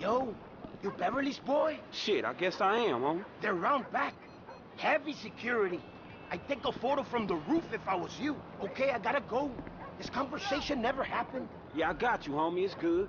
Yo, you Beverly's boy? Shit, I guess I am, homie. They're round back. Heavy security. I'd take a photo from the roof if I was you. Okay, I gotta go. This conversation never happened. Yeah, I got you, homie. It's good.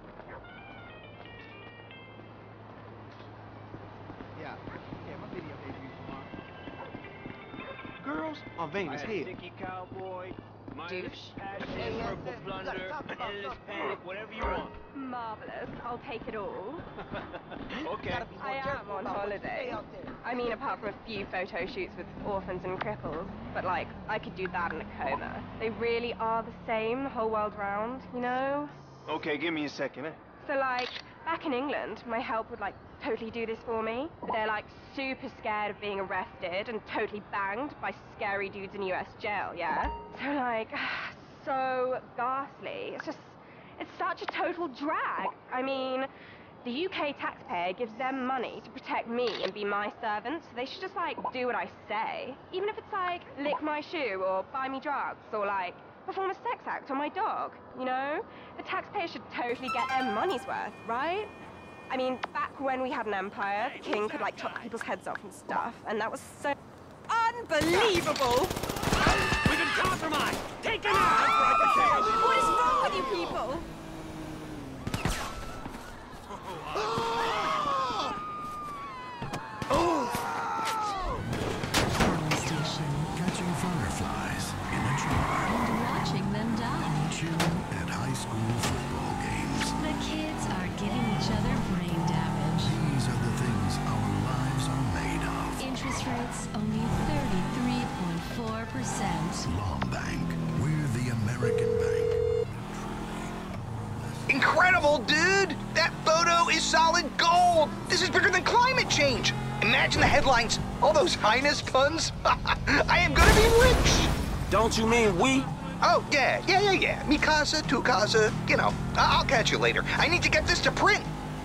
Yeah, my video debut tomorrow. Girls are vain as hell. Sticky cowboy, mindless passion, purple blunder, endless panic, whatever you want. Marvelous. I'll take it all. Okay. I am on holiday. I mean, apart from a few photo shoots with orphans and cripples, but like, I could do that in a coma. They really are the same the whole world round, you know? Okay, give me a second, eh? So like, back in England, my help would like totally do this for me, but they're like super scared of being arrested and totally banged by scary dudes in US jail, yeah? So like, so ghastly. It's such a total drag. I mean, the UK taxpayer gives them money to protect me and be my servant, so they should just like do what I say. Even if it's like, lick my shoe or buy me drugs or like, perform a sex act on my dog, you know? The taxpayer should totally get their money's worth, right? I mean, back when we had an empire, the king could like chop people's heads off and stuff, and that was so unbelievable! We've been compromised! Take him out! What is wrong with you people? Station, catching fireflies in a jar and watching them die. chilling at high school football games. The kids are giving each other brain damage. These are the things our lives are made of. Interest rates only 33.4%. Long Bank, we're the American bank. Incredible, dude! That photo is solid gold! This is bigger than climate change! Imagine the headlines, all those highness puns. I am gonna be rich! Don't you mean we? Oh, yeah. Mi casa, tu casa, you know. I'll catch you later. I need to get this to print.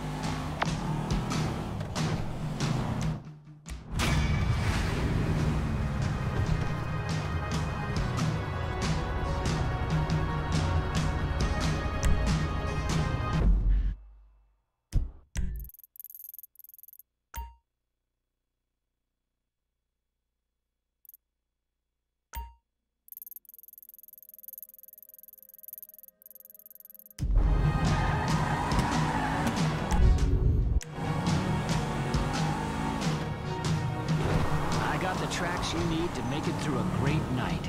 I got the tracks you need to make it through a great night.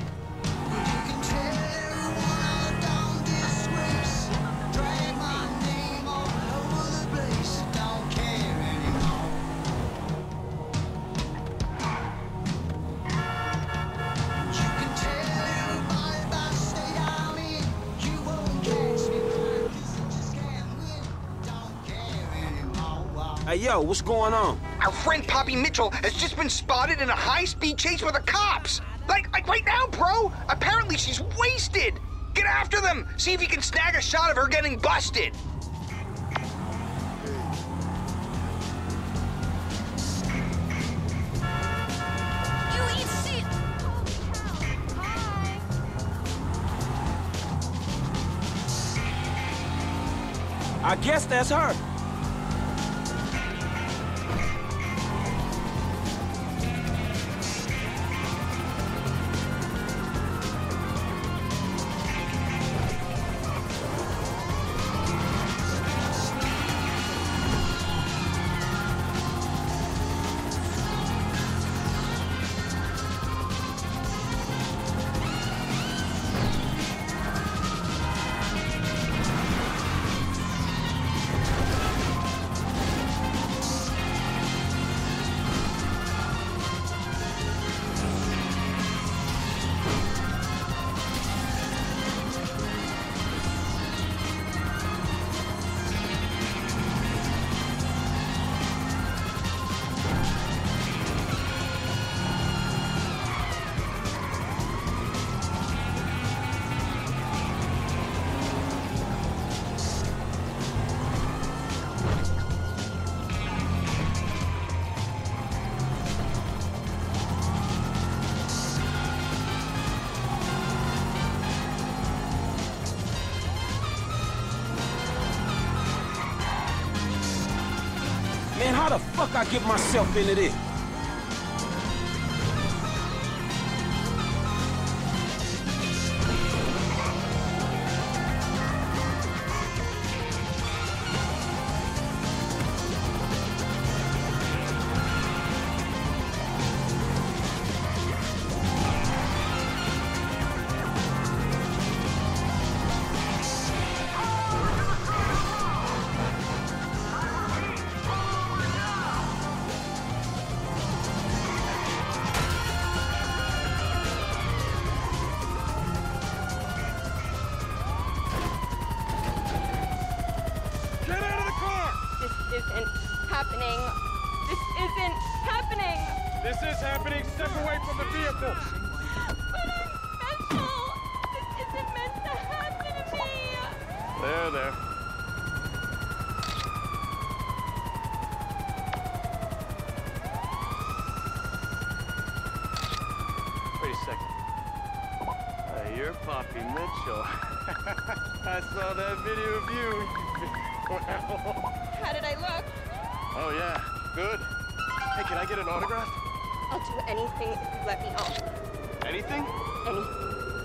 Hey, yo, what's going on? Our friend Poppy Mitchell has just been spotted in a high-speed chase with the cops. Like right now, bro. Apparently she's wasted. Get after them. See if you can snag a shot of her getting busted. You eat shit! Hi! I guess that's her. How the fuck I get myself into this? This is happening. Step away from the vehicle. But I'm special. This isn't meant to happen to me. There. Wait a second. You're Poppy Mitchell. I saw that video of you. Well. How did I look? Oh, yeah. Good. Hey, can I get an autograph? I'll do anything if you let me off. Anything? Anything.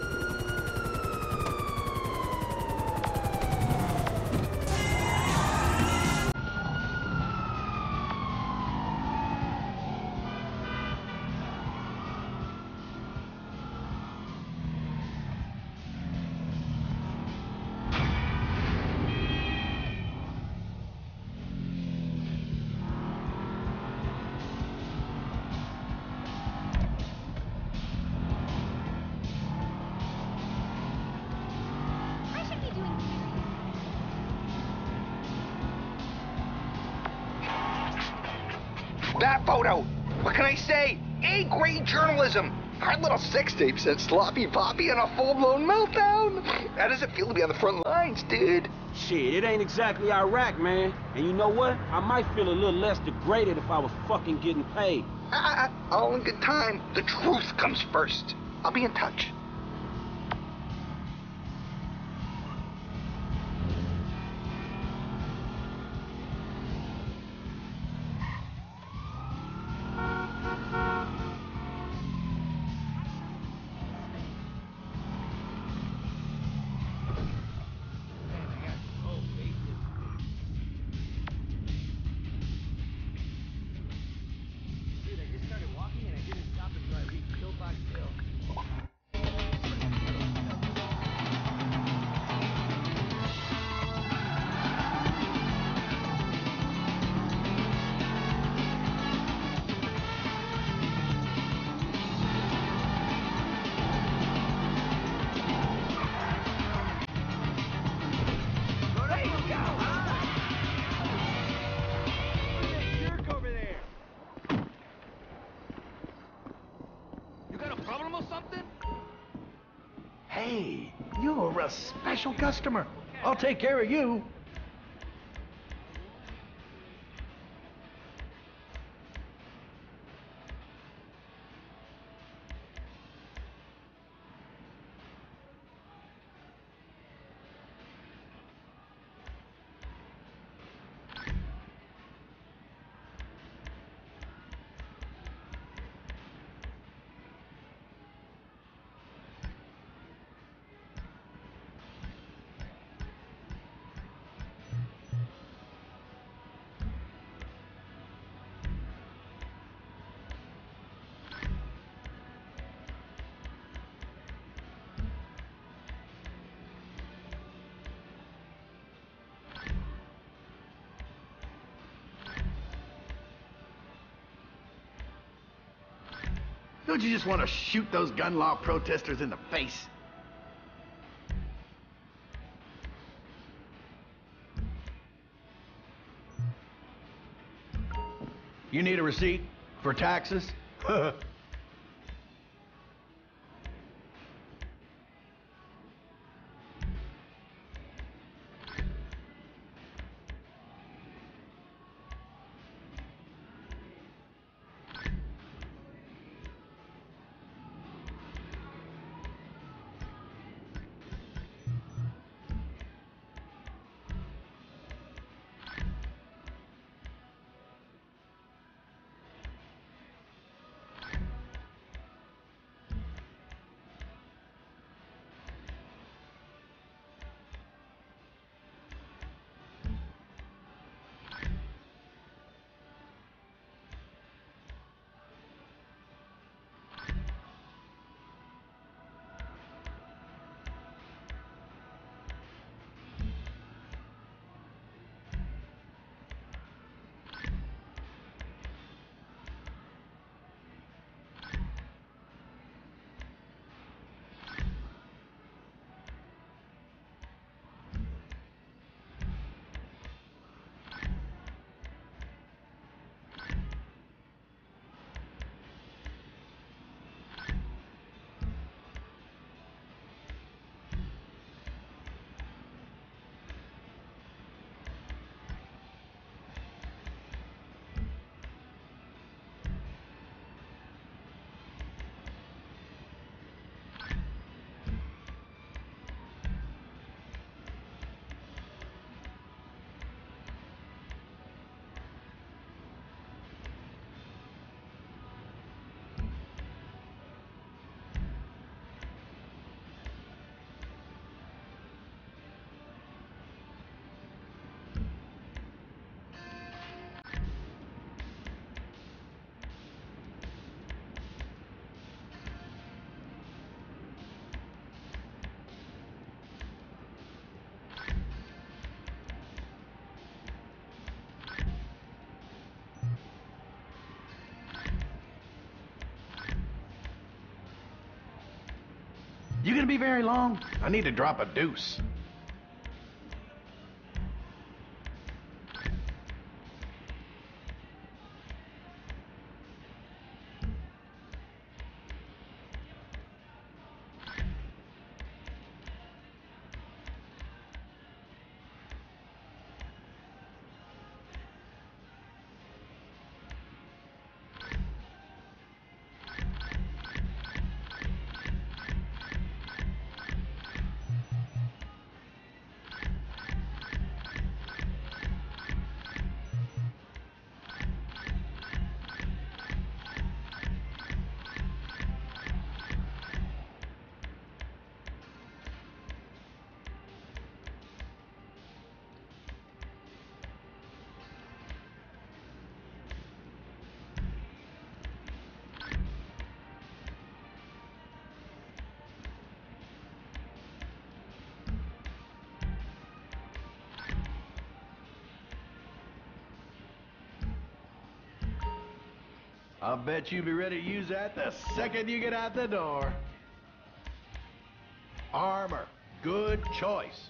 That photo! What can I say? A-grade journalism! Our little sex tape sent Sloppy Poppy on a full-blown meltdown! How does it feel to be on the front lines, dude? Shit, it ain't exactly Iraq, man. And you know what? I might feel a little less degraded if I was fucking getting paid. All in good time. The truth comes first. I'll be in touch. Hey, you're a special customer. I'll take care of you. Don't you just want to shoot those gun law protesters in the face? You need a receipt for taxes? You gonna be very long? I need to drop a deuce. I'll bet you'll be ready to use that the second you get out the door. Armor. Good choice.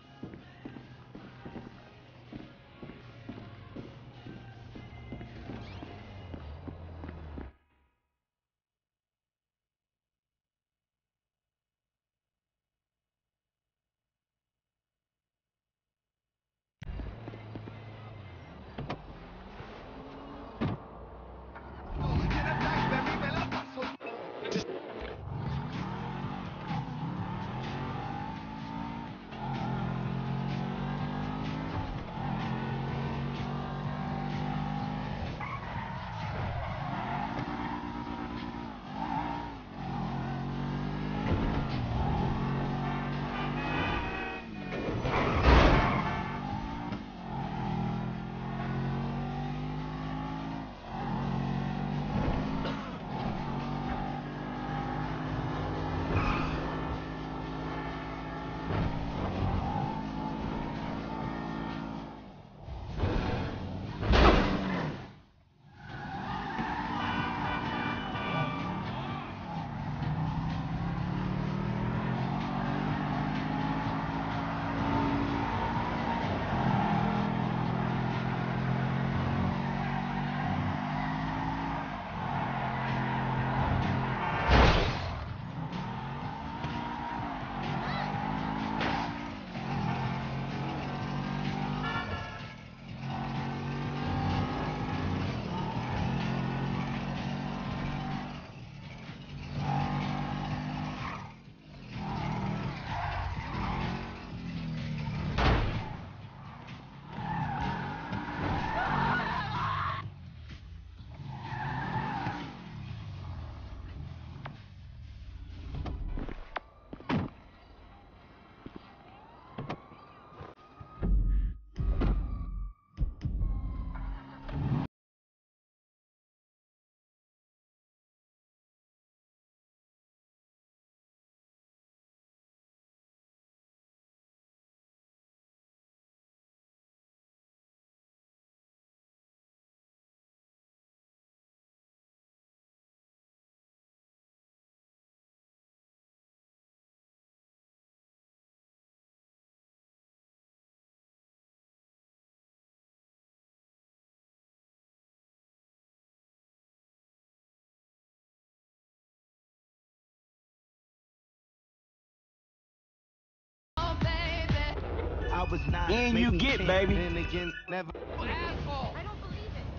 was not. In you get, baby. Then again, never. Asshole! I don't believe it.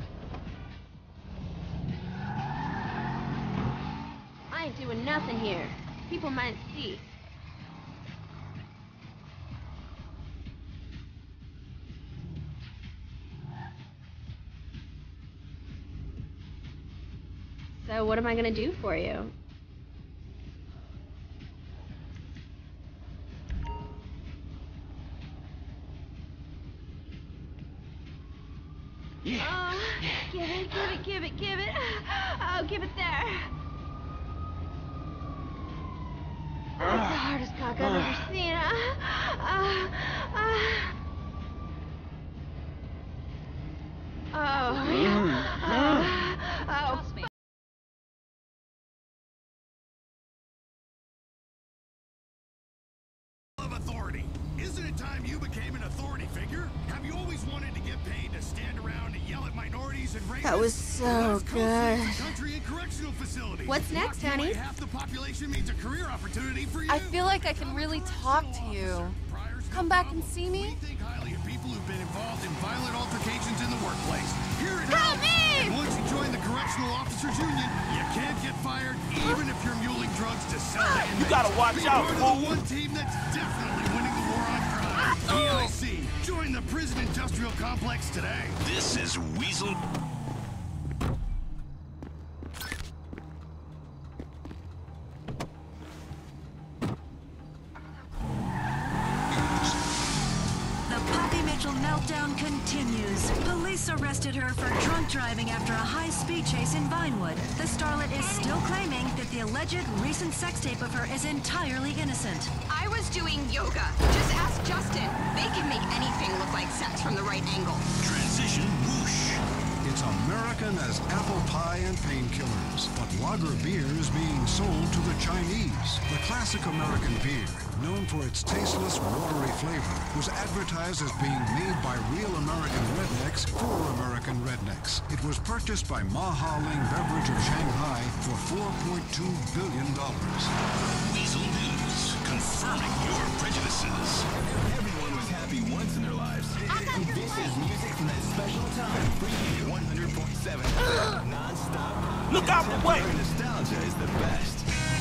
I ain't doing nothing here. People might see. So what am I gonna do for you? Yeah. Oh, give it, give it, give it, give it. Oh, give it there. That's the hardest cock I've ever seen. Oh, yeah. Oh, of authority. Isn't it time you became an authority figure? Have you always wanted to get paid to stand around and yell at minorities and rapists? That was so good. Country and correctional facilities. What's next, honey? Half the population means a career opportunity for you. I feel like I can really talk to you. Come back and see me? We think highly of people who've been involved in violent altercations in the workplace. Here it Help helps. me! And once you join the Correctional Officers Union, you can't get fired even if you're muling drugs to sell to inmates. You gotta watch out, You're part of the one team that's definitely winning the war on crime. EIC. Join the prison industrial complex today. This is Weasel. Meltdown continues. Police arrested her for drunk driving after a high-speed chase in Vinewood. The starlet is still claiming that the alleged recent sex tape of her is entirely innocent. I was doing yoga. Just ask Justin. They can make anything look like sex from the right angle. Transition whoosh. It's American as apple pie and painkillers, but lager beer is being sold to the Chinese. The classic American beer, known for its tasteless, watery flavor, was advertised as being made by real American rednecks for American rednecks. It was purchased by Mahaling Beverage of Shanghai for $4.2 billion. Weasel News, confirming your prejudices. Everyone was happy once in their lives. This is music from that special time for you. 100.7 non-stop. Look out the way! Nostalgia is the best.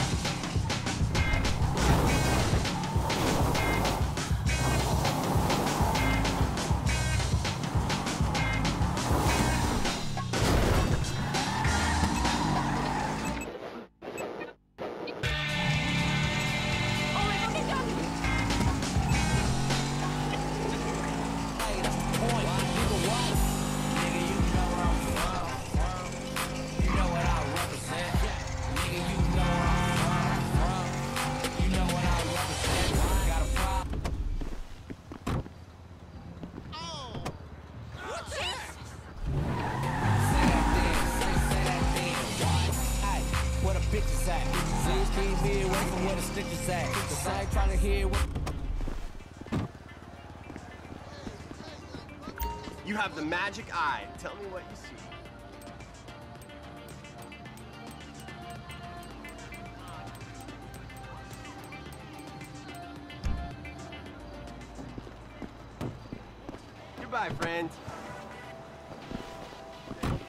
You have the magic eye. Tell me what you see. Goodbye, friend.